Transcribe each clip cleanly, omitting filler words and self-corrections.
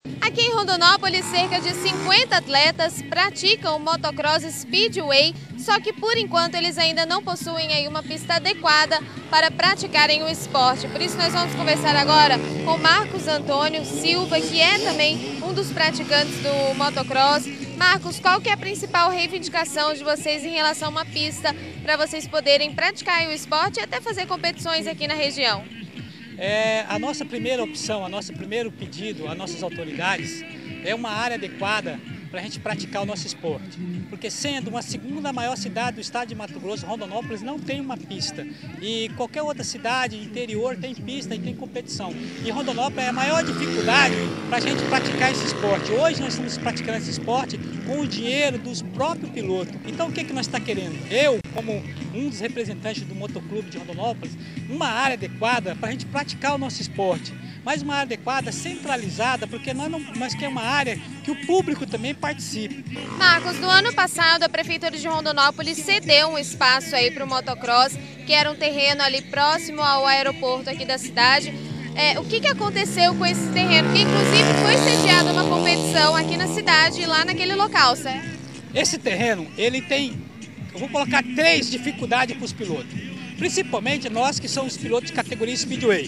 Aqui em Rondonópolis, cerca de 50 atletas praticam o motocross speedway, só que por enquanto eles ainda não possuem aí uma pista adequada para praticarem o esporte. Por isso nós vamos conversar agora com Marcos Antônio Silva, que é também um dos praticantes do motocross. Marcos, qual que é a principal reivindicação de vocês em relação a uma pista para vocês poderem praticar o esporte e até fazer competições aqui na região? A nossa primeira opção, nosso primeiro pedido às nossas autoridades é uma área adequada para a gente praticar o nosso esporte. Porque sendo uma segunda maior cidade do estado de Mato Grosso, Rondonópolis não tem uma pista. E qualquer outra cidade interior tem pista e tem competição. E Rondonópolis é a maior dificuldade para a gente praticar esse esporte. Hoje nós estamos praticando esse esporte com o dinheiro dos próprios pilotos. Então o que nós estamos querendo? Eu, como um dos representantes do motoclube de Rondonópolis, uma área adequada para a gente praticar o nosso esporte. Mas uma área adequada, centralizada, porque nós queremos uma área que o público também participe. Marcos, no ano passado a Prefeitura de Rondonópolis cedeu um espaço aí para o motocross, que era um terreno ali próximo ao aeroporto aqui da cidade. O que aconteceu com esse terreno? Que inclusive foi sediada uma competição aqui na cidade, lá naquele local, certo? Esse terreno, ele tem, eu vou colocar 3 dificuldades para os pilotos. Principalmente nós que somos pilotos de categoria Speedway.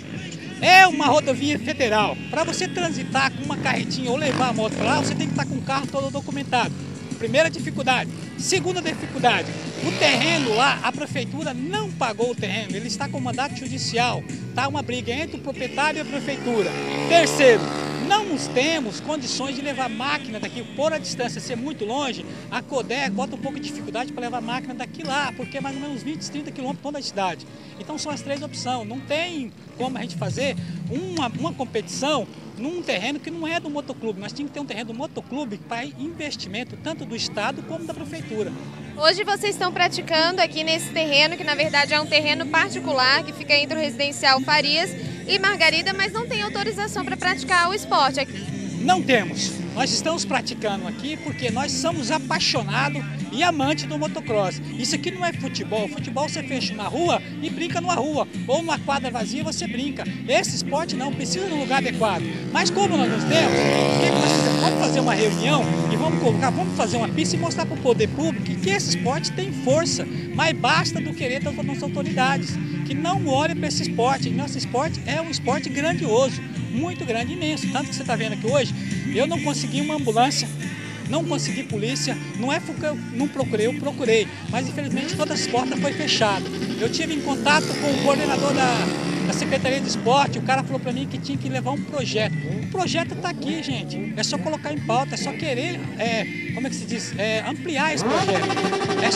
É uma rodovia federal. Para você transitar com uma carretinha ou levar a moto para lá, você tem que estar com o carro todo documentado. Primeira dificuldade. Segunda dificuldade, o terreno lá, a prefeitura não pagou o terreno, ele está com mandato judicial. Está uma briga entre o proprietário e a prefeitura. Terceiro, não temos condições de levar máquina daqui, por a distância ser muito longe, a Codec bota um pouco de dificuldade para levar máquina daqui lá, porque é mais ou menos 20, 30 quilômetros toda a cidade. Então são as 3 opções, não tem como a gente fazer uma competição num terreno que não é do motoclube. Nós tínhamos que ter um terreno do motoclube para investimento tanto do estado como da prefeitura. Hoje vocês estão praticando aqui nesse terreno, que na verdade é um terreno particular, que fica entre o residencial Farias e Margarida, mas não tem autorização para praticar o esporte aqui. Não temos. Nós estamos praticando aqui porque nós somos apaixonados e amantes do motocross. Isso aqui não é futebol. Futebol você fecha uma rua e brinca numa rua. Ou numa quadra vazia você brinca. Esse esporte não, precisa de um lugar adequado. Mas como nós não temos, o que nós fizemos? Vamos fazer uma reunião e vamos fazer uma pista e mostrar para o poder público que esse esporte tem força. Mas basta do querer das nossas autoridades, que não olhem para esse esporte. Nosso esporte é um esporte grandioso, muito grande, imenso. Tanto que você está vendo aqui hoje, eu não consegui uma ambulância, não consegui polícia, não é porque eu não procurei, eu procurei, mas infelizmente todas as portas foram fechadas. Eu tive em contato com o coordenador da Secretaria de Esporte, o cara falou para mim que tinha que levar um projeto. O projeto está aqui, gente, é só colocar em pauta, é só querer, como é que se diz, ampliar esse projeto. É